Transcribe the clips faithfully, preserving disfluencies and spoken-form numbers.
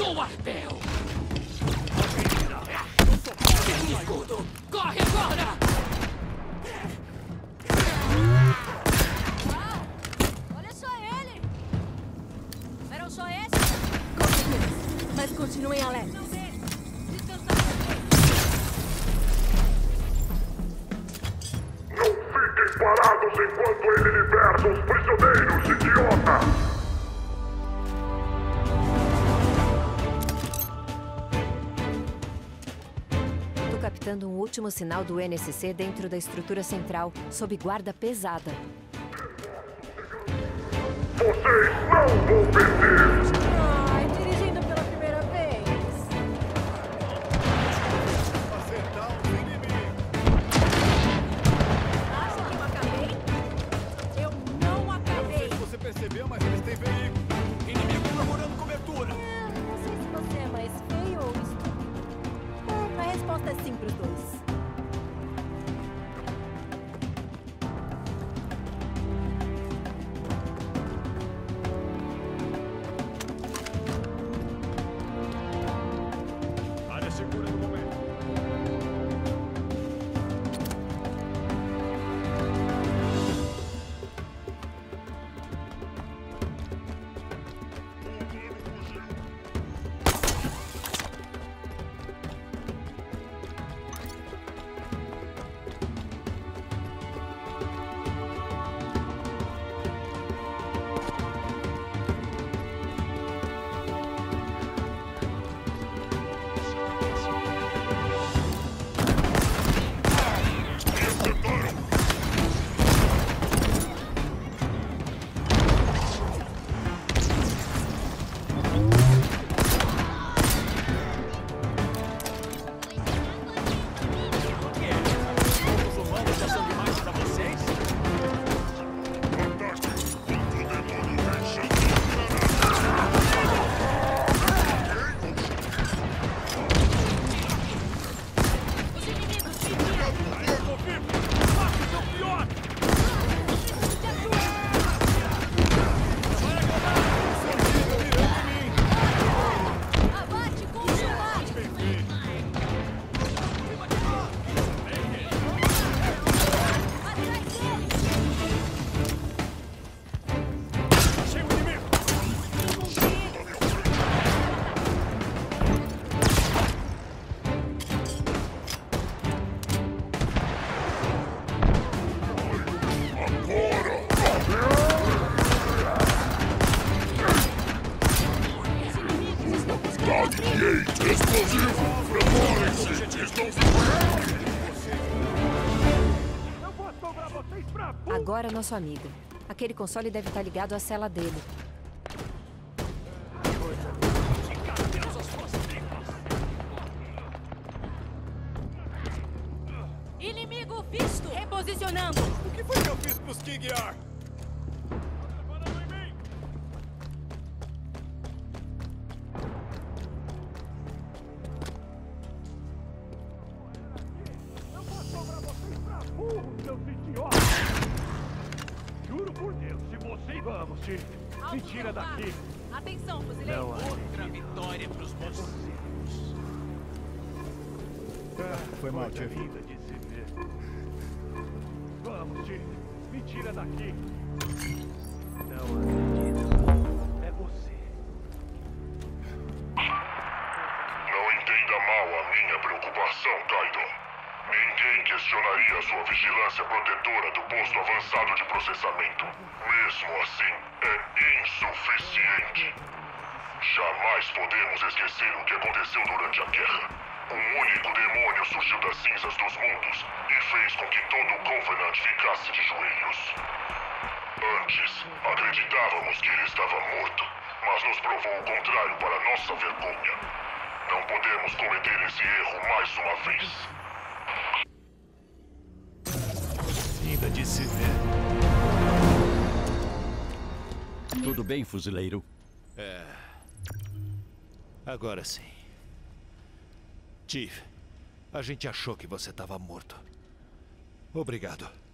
Sou Arbel! Sem escudo! Corre agora! Uau! Olha só ele! Eram só esses? Com certeza. Mas continuem alerta. Não deles. Descansar. Não fiquem parados enquanto ele liberta os prisioneiros, idiota! Captando um último sinal do N S C dentro da estrutura central, sob guarda pesada. Vocês não vão perder! Ai, dirigindo pela primeira vez. Acertar o inimigo. Acha que eu acabei? Eu não acabei. Não sei se você percebeu, mas eles têm veículo. Inimigo procurando cobertura. É, não sei se você é mais feio ou estúpido. É, a resposta é sim pros dois. Área segura no momento. Agora nosso amigo. Aquele console deve estar ligado à cela dele. Inimigo visto! Reposicionando! O que foi que eu fiz pros King Yar? Juro por Deus, se você... Vamos, Chief. Me tira daqui. Atenção, fuzileiro. Não, Outra vitória pros mocinhos. Foi mal, Chief. Linda de se ver. Vamos, Chief. Me tira daqui. Não acredito. É você. Não entenda mal a minha preocupação, Kaido. Ninguém questionaria sua vigilância protetora do posto avançado de processamento. Mesmo assim, é insuficiente. Jamais podemos esquecer o que aconteceu durante a guerra. Um único demônio surgiu das cinzas dos mundos e fez com que todo o Covenant ficasse de joelhos. Antes, acreditávamos que ele estava morto, mas nos provou o contrário para nossa vergonha. Não podemos cometer esse erro mais uma vez. Linda de se ver. Tudo bem, fuzileiro? É. Agora sim. Chief, a gente achou que você estava morto. Obrigado.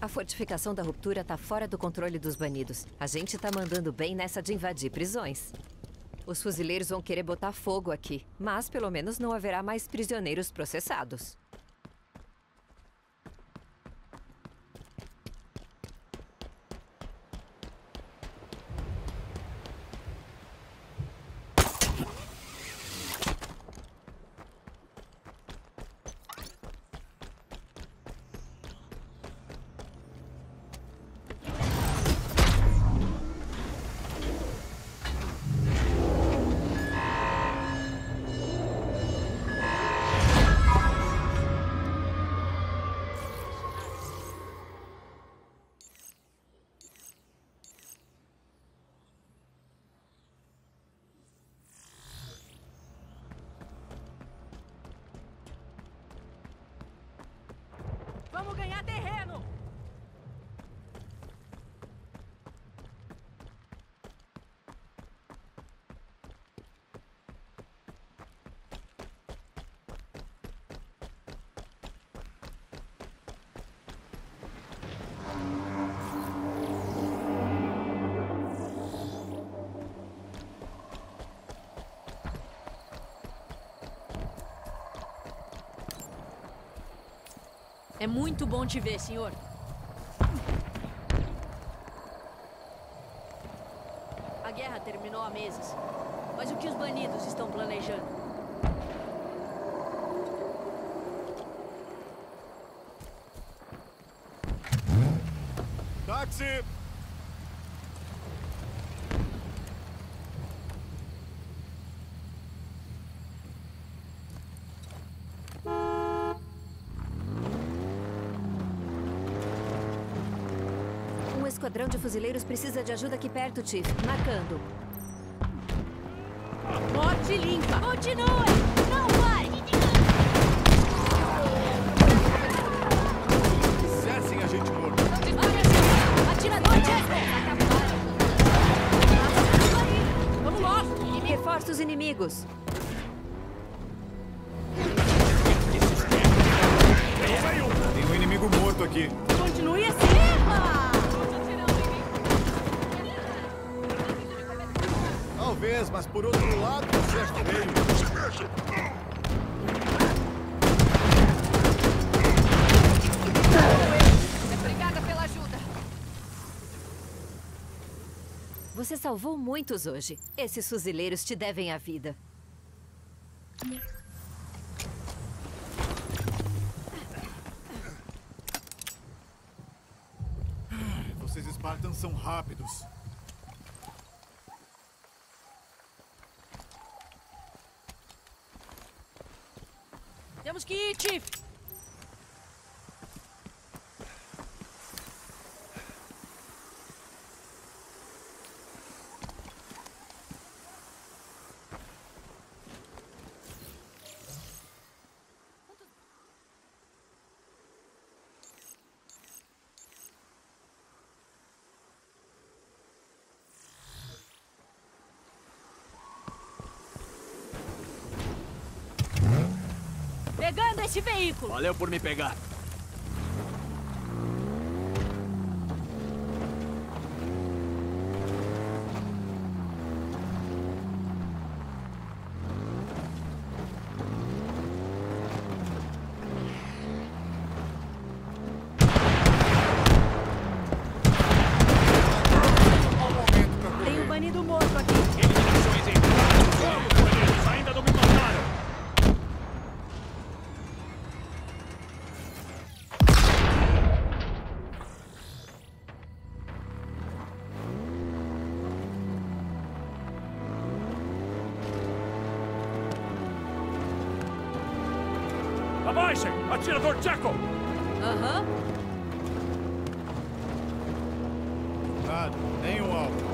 A fortificação da ruptura tá fora do controle dos banidos. A gente tá mandando bem nessa de invadir prisões. Os fuzileiros vão querer botar fogo aqui, mas pelo menos não haverá mais prisioneiros processados. Vamos ganhar terreno! É muito bom te ver, senhor. A guerra terminou há meses. Mas o que os banidos estão planejando? Táxi! Um esquadrão de fuzileiros precisa de ajuda aqui perto, Chief. Marcando. Morte limpa! Continue! Não pare! Cessem, agente morto. Atirador, Chester! Vamos logo! Reforça os inimigos. Tem um inimigo morto aqui. Continue assim! Talvez, mas por outro lado, o exército veio. Obrigada pela ajuda. Você salvou muitos hoje. Esses fuzileiros te devem a vida. Vocês Spartans são rápidos. Temos que ir, Chief! Pegando esse veículo! Valeu por me pegar. Tem um banido morto aqui! Eliminações em Os bandidos ainda não me mataram. Abaixem! Atirador Jackal! Aham. Nada, nem um alvo.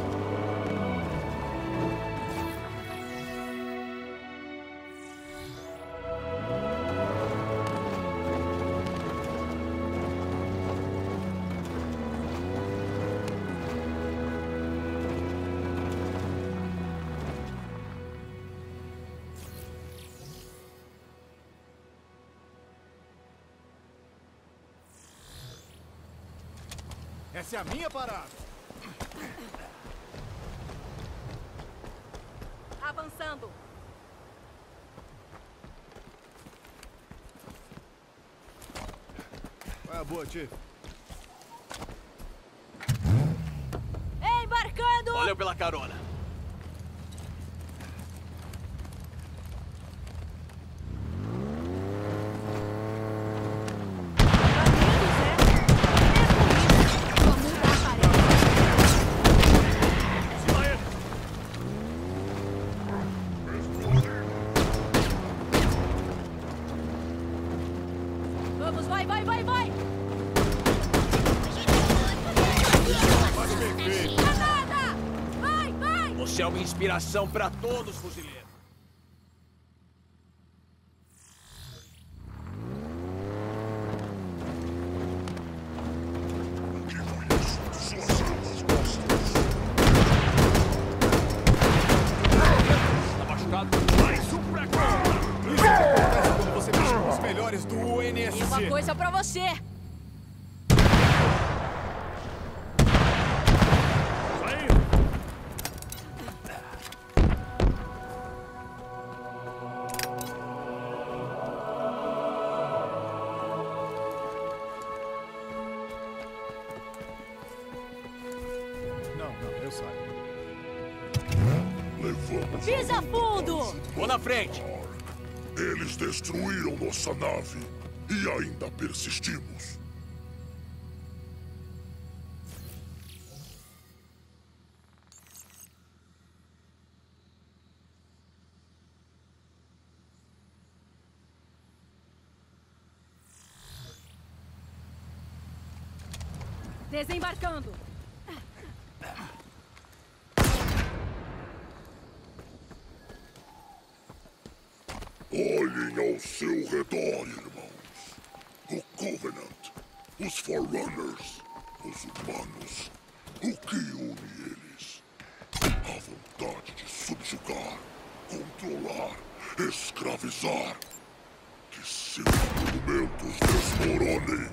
Essa é a minha parada. Avançando. Qual é a boa, Chief? Embarcando! Valeu pela carona. Vamos, vai, vai, vai, vai! Granada! Vai, vai! Você é uma inspiração pra todos, fuzileiro. Tá machucado? Mais um pra cá! Isso acontece quando você mexe com os melhores do U N S C. E uma coisa pra você! Saindo! Não, não, eu saio. Levamos. Pisa fundo! Vou na frente. Eles destruíram nossa nave e ainda persistimos. Desembarcando! Olhem ao seu redor, irmãos. O Covenant, os Forerunners, os humanos. O que une eles? A vontade de subjugar, controlar, escravizar. Que seus monumentos desmoronem.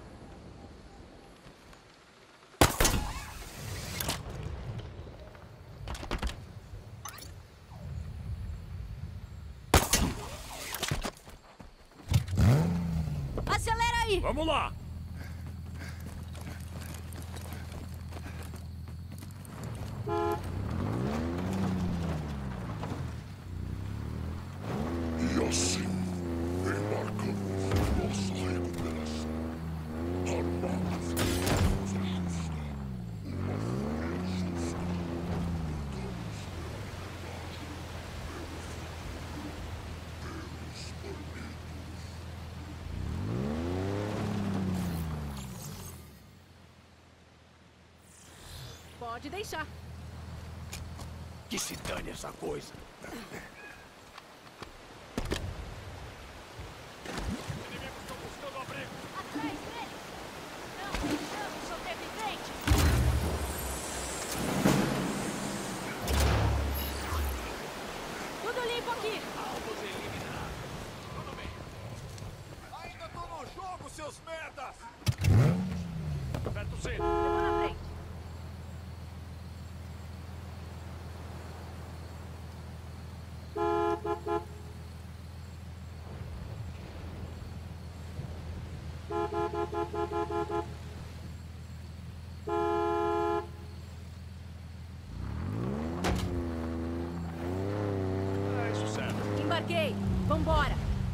Acelera aí! Vamos lá! E assim, embarcamos em nossa recuperação. Armados de causa justa. Uma fúria justa. Lutamos pela liberdade. Pelos banidos. Pode deixar. Que se dane essa coisa. Inimigos estão buscando abrigo! Atrás dele! Não deixamos sobrevivente! Tudo limpo aqui! Alvos eliminados. Tudo bem. Ainda tô no jogo, seus merdas! Aperta o cinto! Eu vou na frente. É isso, certo. Embarquei! Vambora!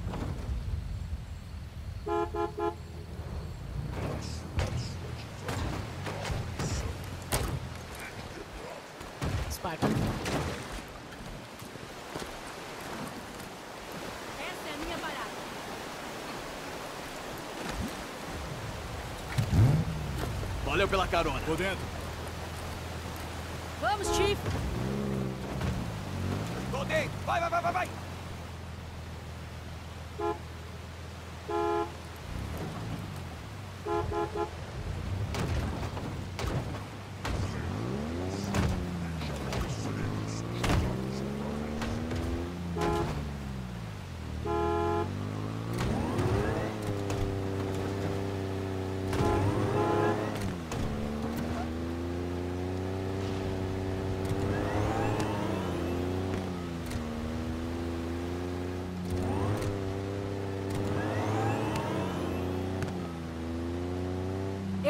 Sparta. Essa é a minha parada. Valeu pela carona. Tô dentro. Vamos, Chief! Tô dentro. Vai, vai, vai, vai, vai.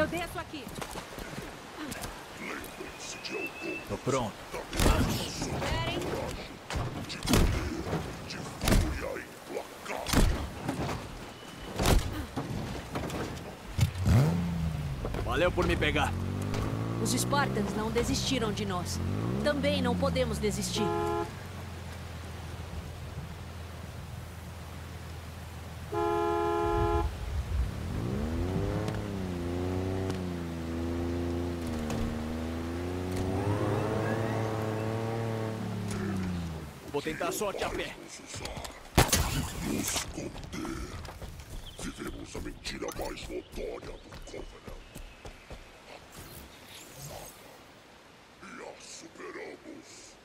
Eu desço aqui. Tô pronto. Esperem. Valeu por me pegar. Os Spartans não desistiram de nós. Também não podemos desistir. Vou tentar a sorte a pé. Nos conter. Vivemos a mentira mais notória do Covenant. E a superamos.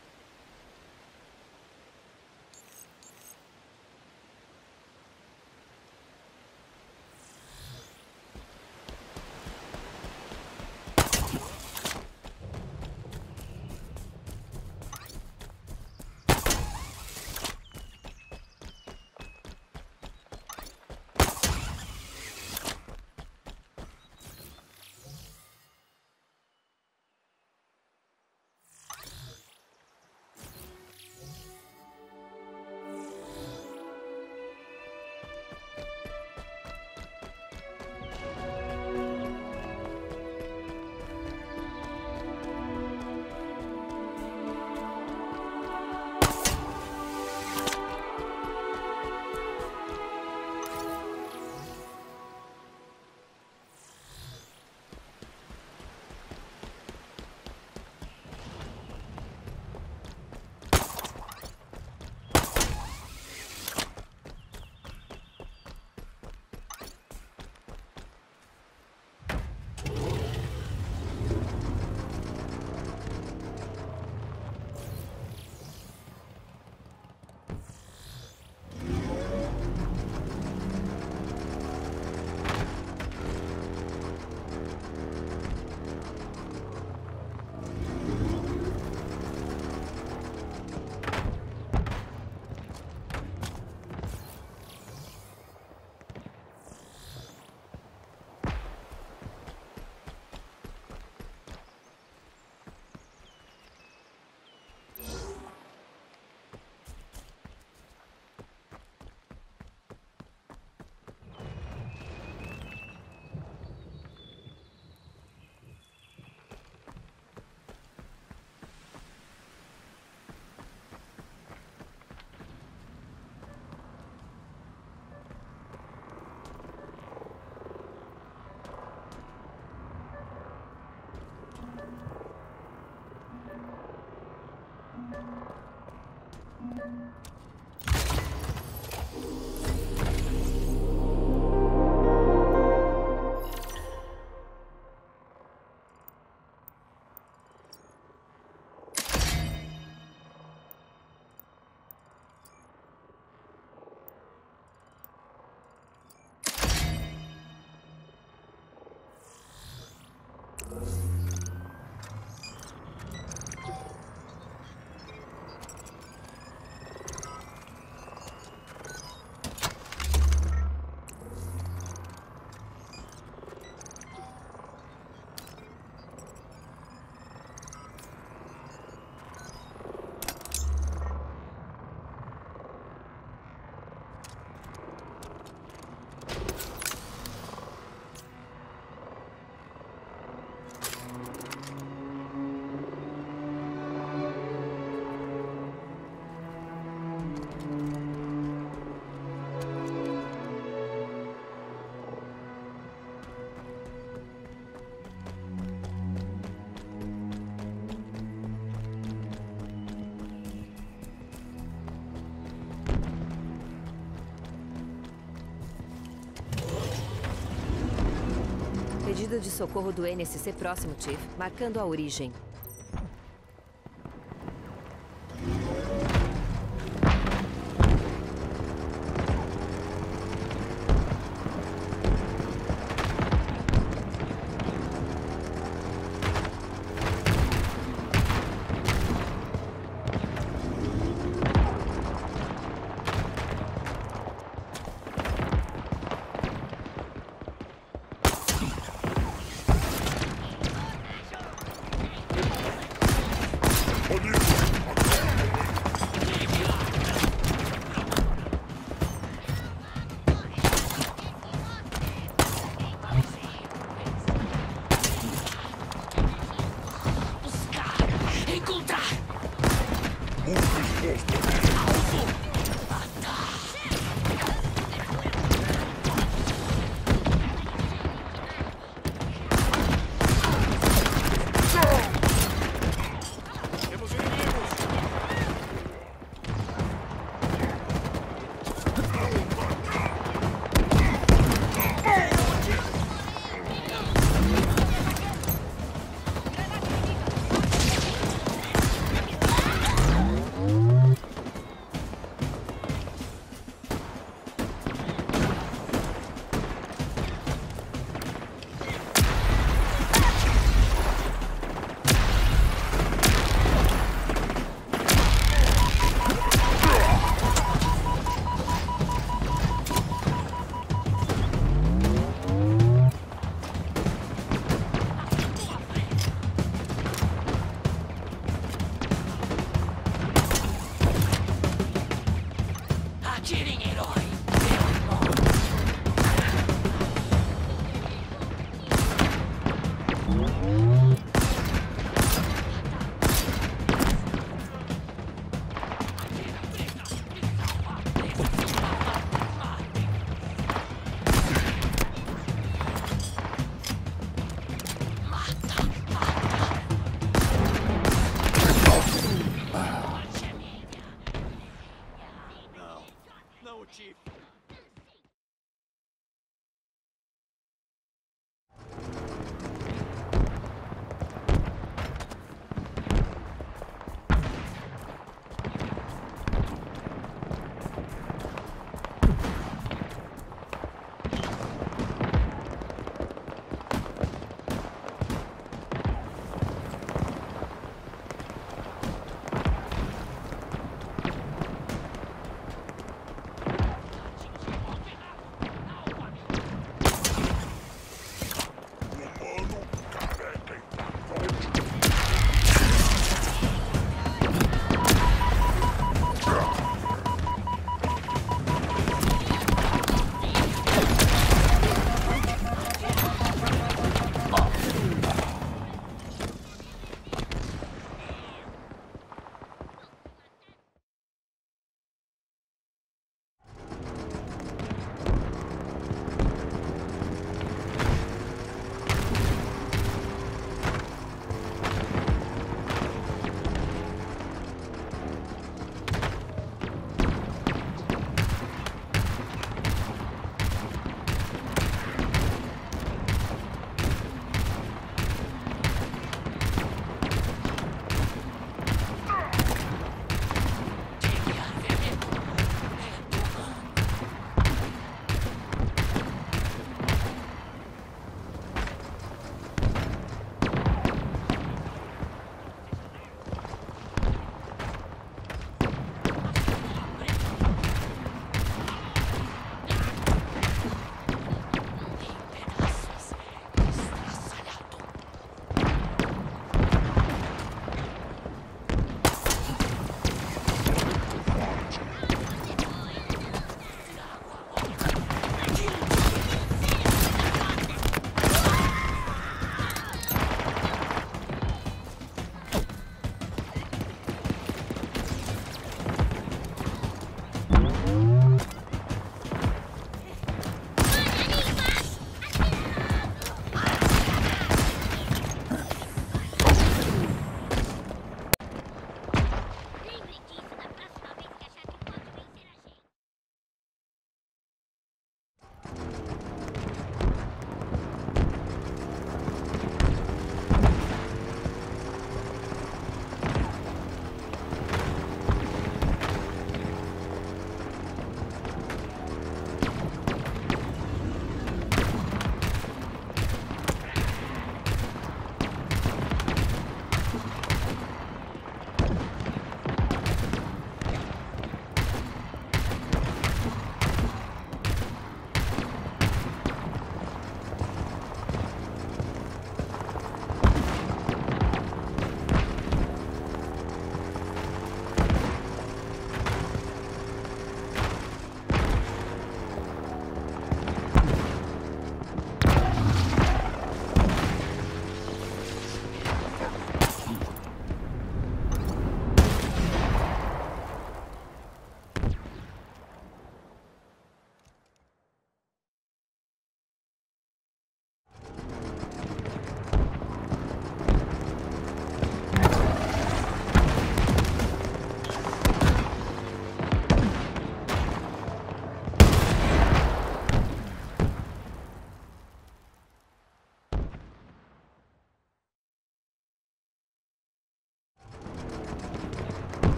Pedido de socorro do N S C próximo, Chief. Marcando a origem.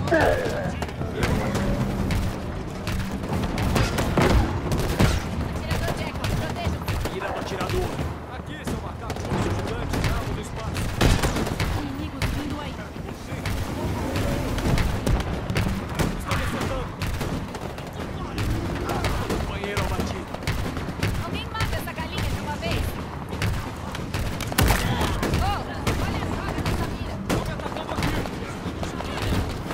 Atirador Jack, proteja. Mira do atirador. Aqui, seu macaco. Seu gigante, alvo do espaço. Inimigos vindo aí. Está defendendo. Companheiro abatido. Alguém mata essa galinha de uma vez. Oh, olha a saga dessa mira. Estão me atacando aqui.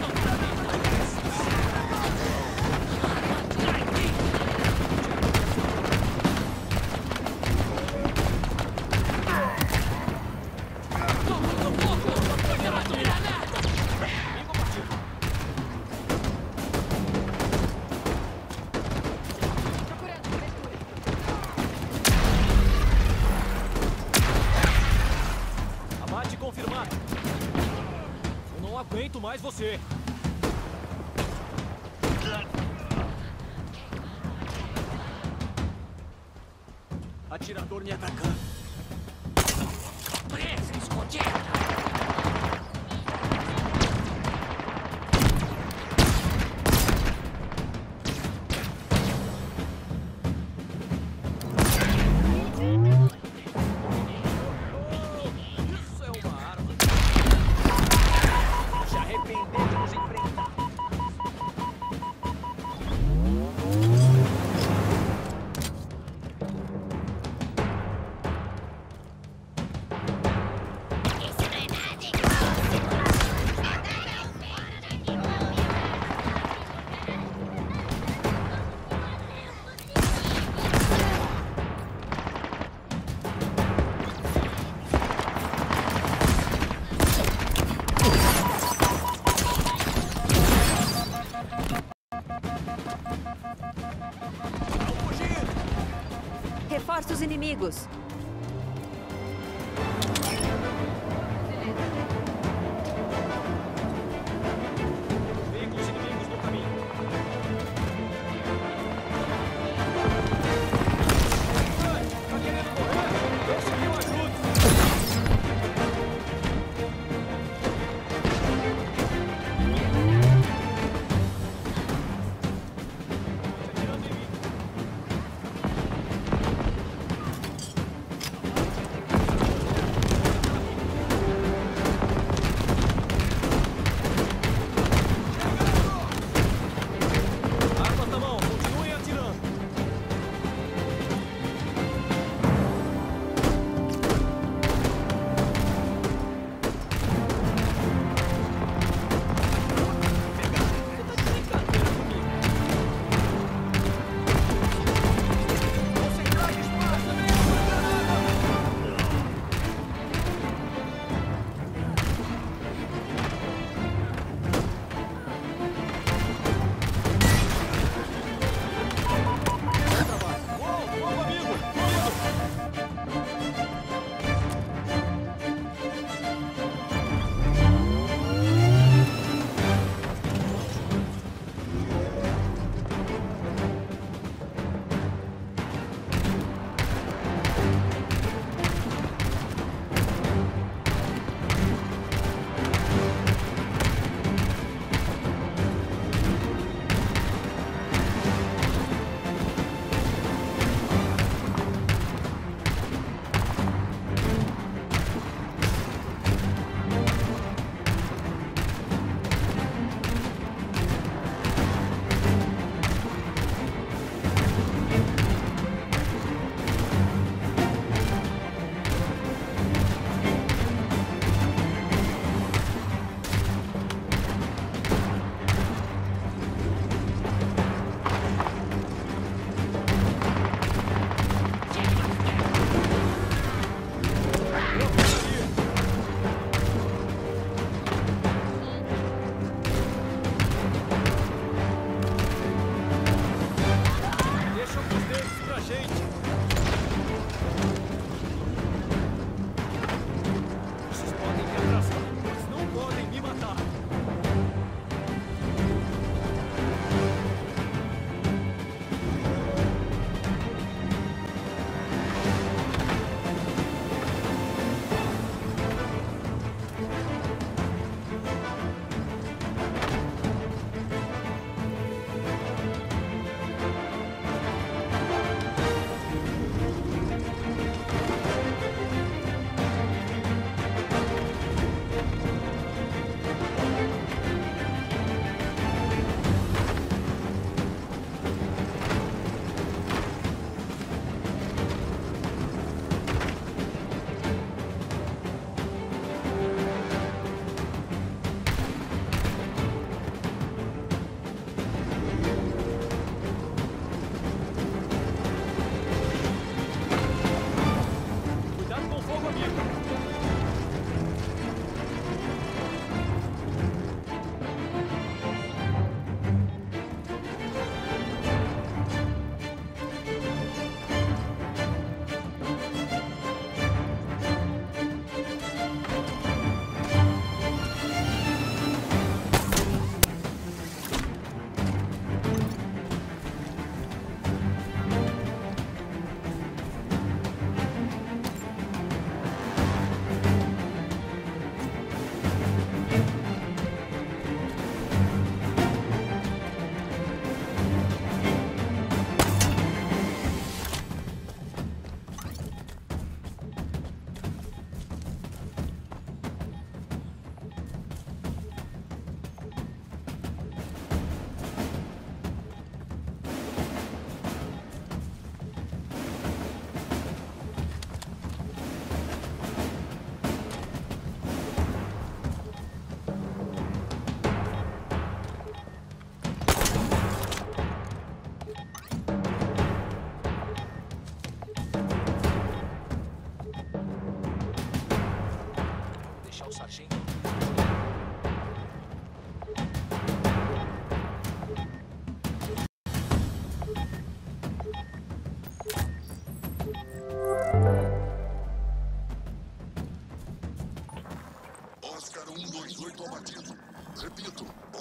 Procurando cobertura. Abate confirmado. Eu não aguento mais você. Atirador me atacando. Presa escondida. Isso é uma arma. Se arrepender de nos enfrentar. Reforça os inimigos. Veículos inimigos no caminho. Tá querendo correr? Eu segui o ajude. Atirando em mim.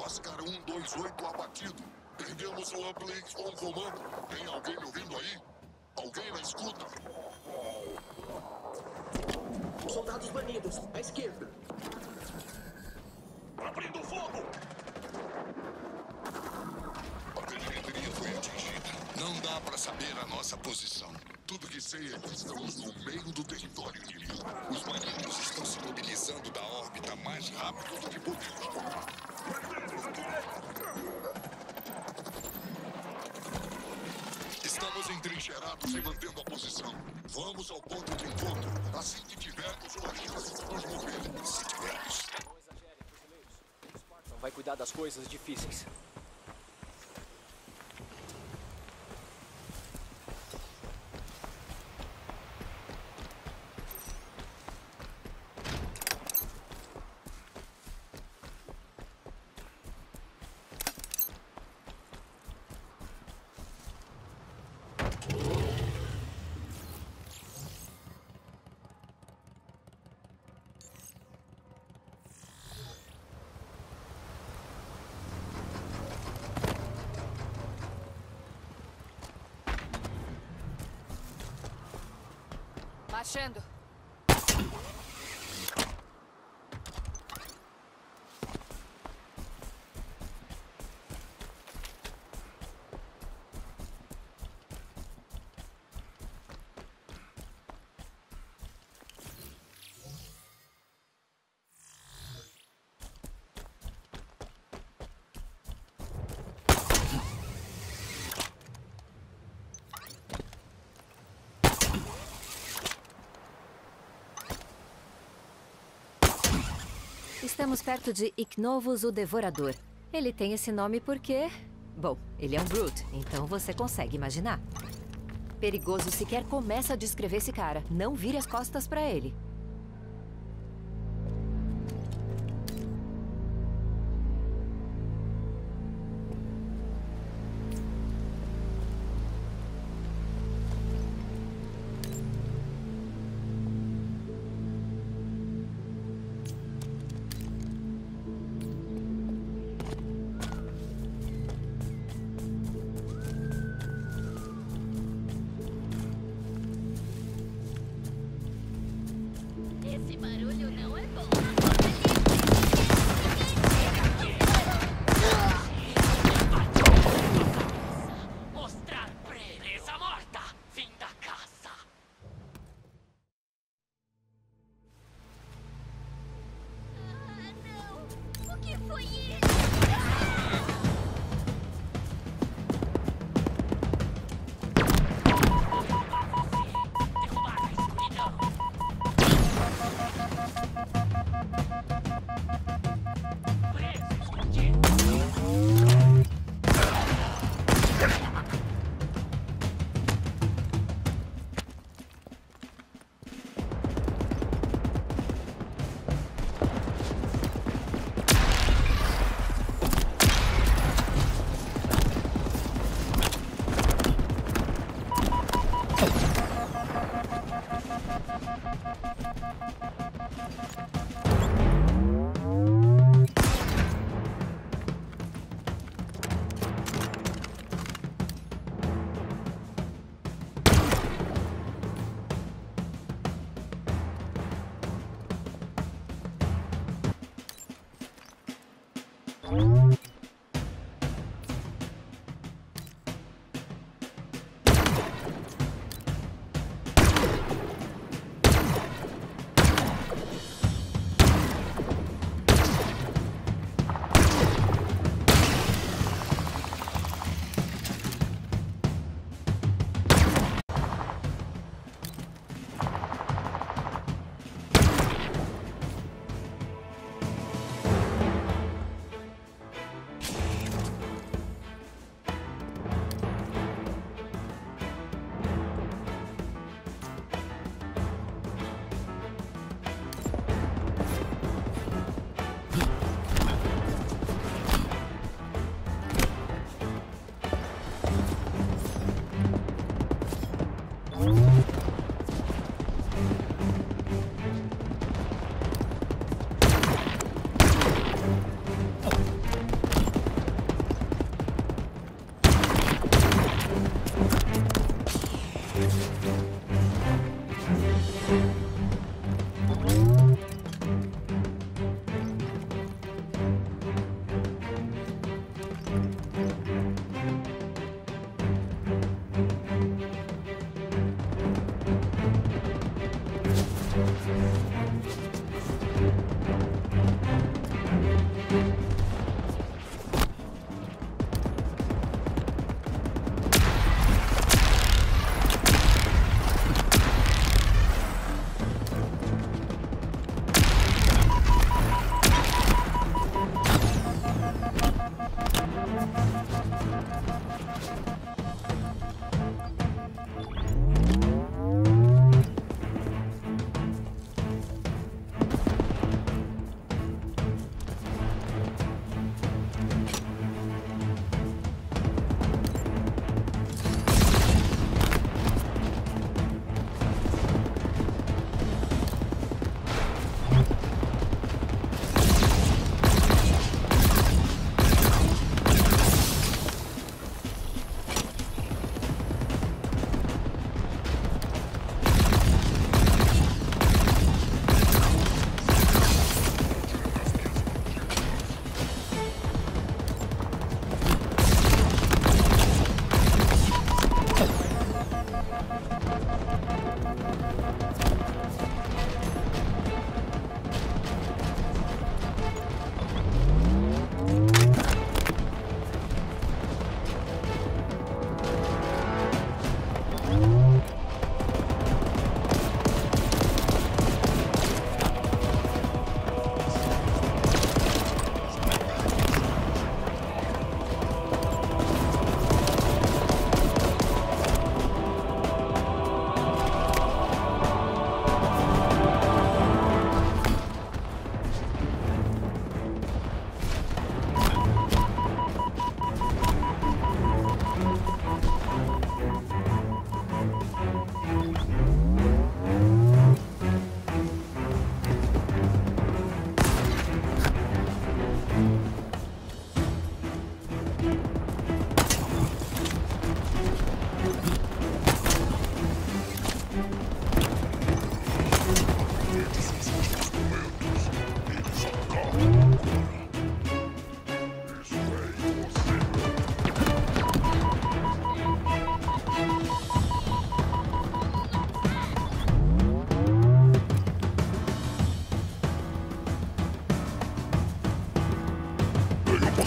Oscar um dois oito abatido. Perdemos o uplink com o comando. Tem alguém me ouvindo aí? Alguém na escuta? Soldados banidos, à esquerda. Abrindo fogo! A telemetria foi atingida. Não dá pra saber a nossa posição. Tudo que sei é que estamos no meio do território inimigo. Os maníacos estão se mobilizando da órbita mais rápido do que podemos contar. Estamos entrincheirados e mantendo a posição. Vamos ao ponto de encontro. Assim que tivermos uma chance de nos mover. Se tivermos. Não exagerem, fuzileiros. O Spartan vai cuidar das coisas difíceis. Baixando. Estamos perto de Ichnovus o Devorador. Ele tem esse nome porque... Bom, ele é um Brute, então você consegue imaginar. Perigoso sequer começa a descrever esse cara. Não vire as costas pra ele. Esse barulho não é bom. Mostrar presa morta. Fim da caça. Ah, não. O que foi isso? Derrubar a escuridão. Preso, escondido.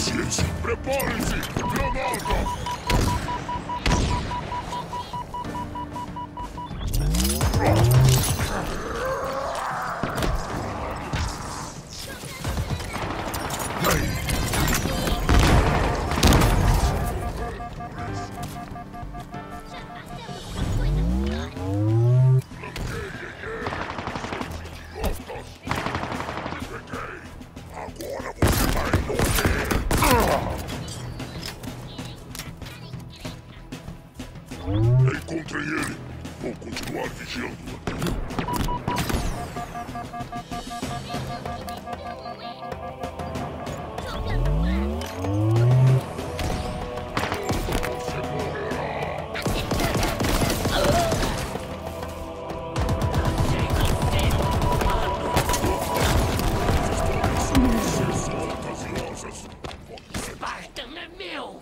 Eficiência. Preparem-se! Granada! Encontrei ele. Vou continuar vigiando. Spartan é meu!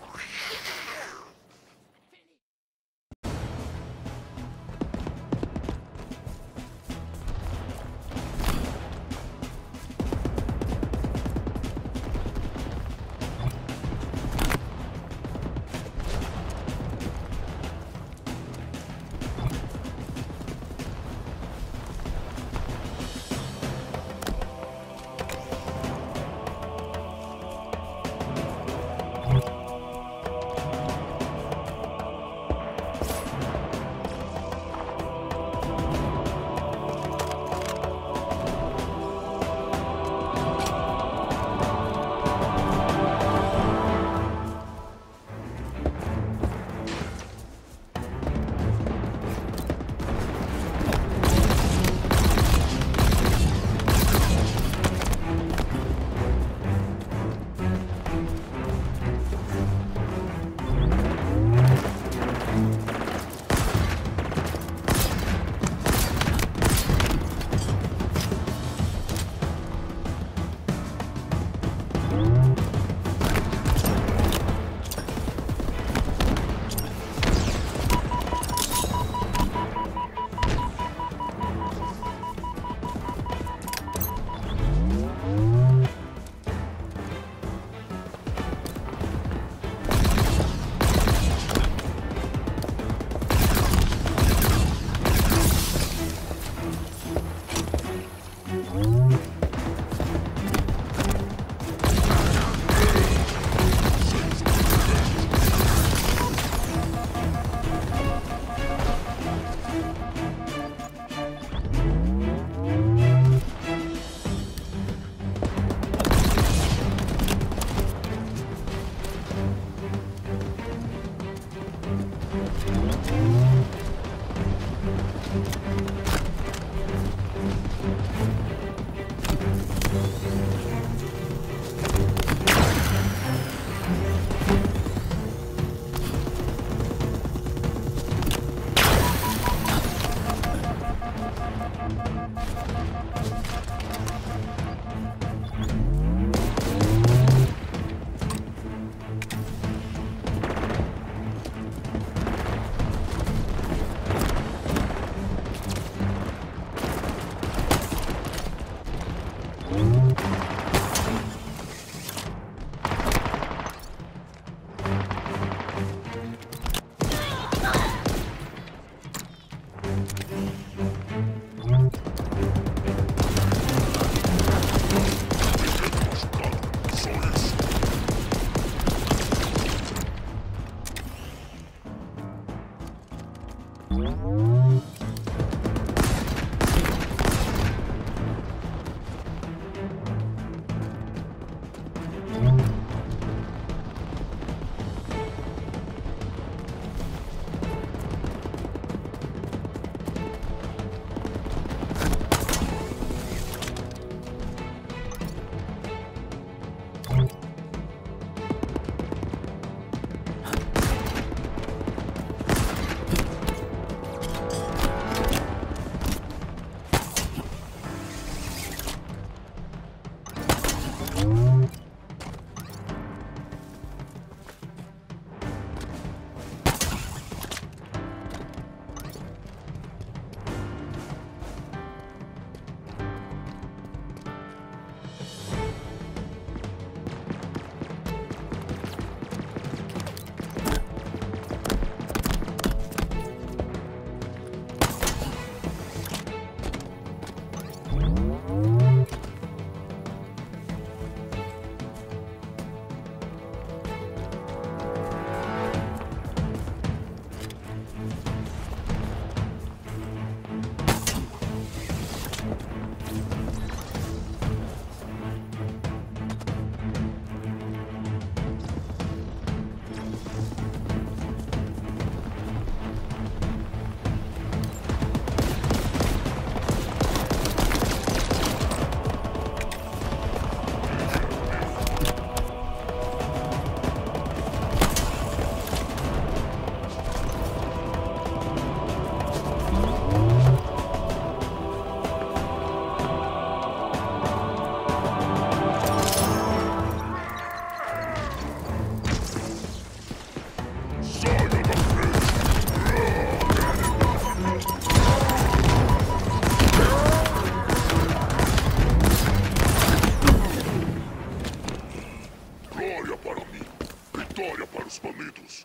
para mim. Vitória para os banidos.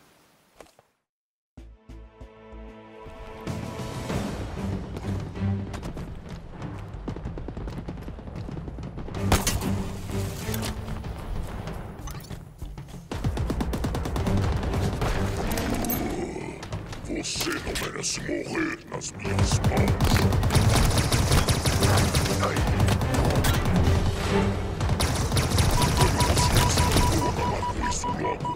Você não merece morrer nas minhas mãos. Vou acabar com isso logo.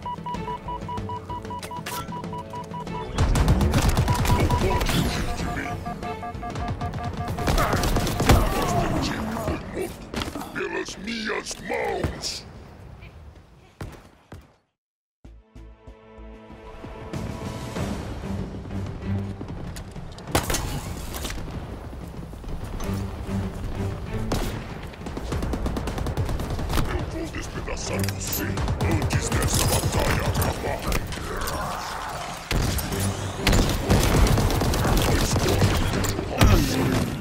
Não pode fugir de mim. Nosso objetivo foi morto pelas minhas mãos. Despedaçar você antes dessa batalha acabar. A escola de churrasco.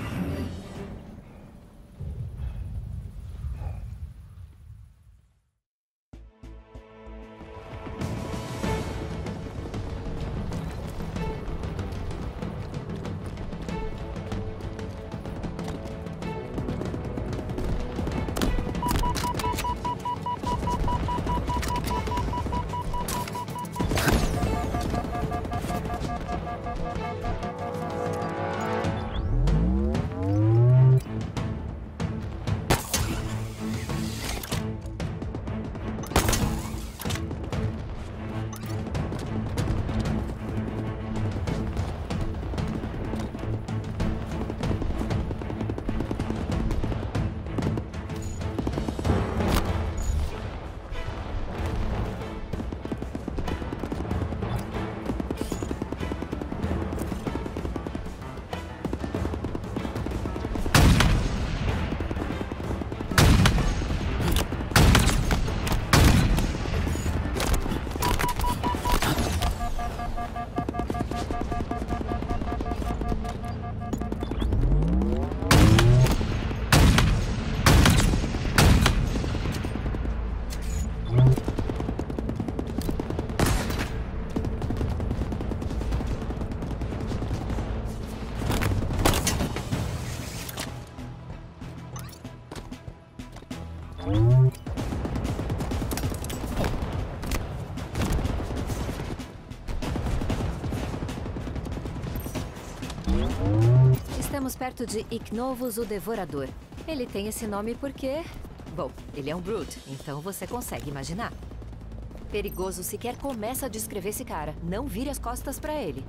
Estamos perto de Ichnovus o Devorador. Ele tem esse nome porque... Bom, ele é um Brute, então você consegue imaginar. Perigoso sequer começa a descrever esse cara. Não vire as costas pra ele.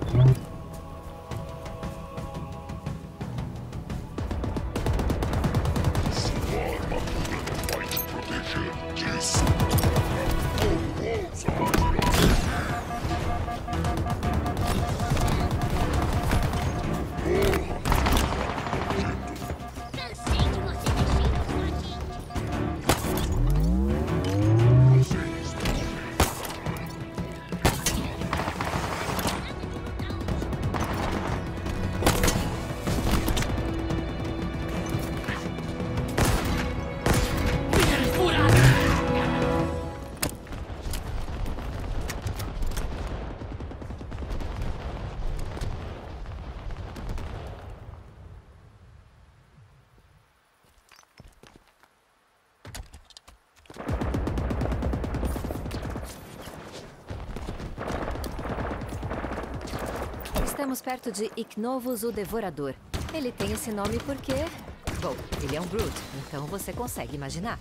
Estamos perto de Ichnovus o Devorador. Ele tem esse nome porque... Bom, ele é um Brute, então você consegue imaginar.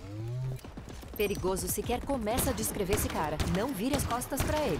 Perigoso sequer começa a descrever esse cara. Não vire as costas pra ele.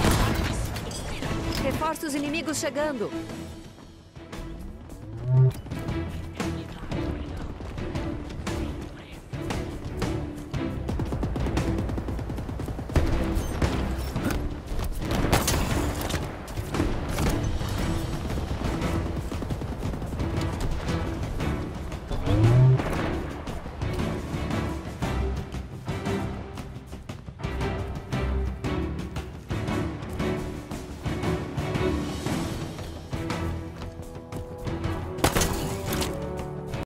Reforços inimigos chegando.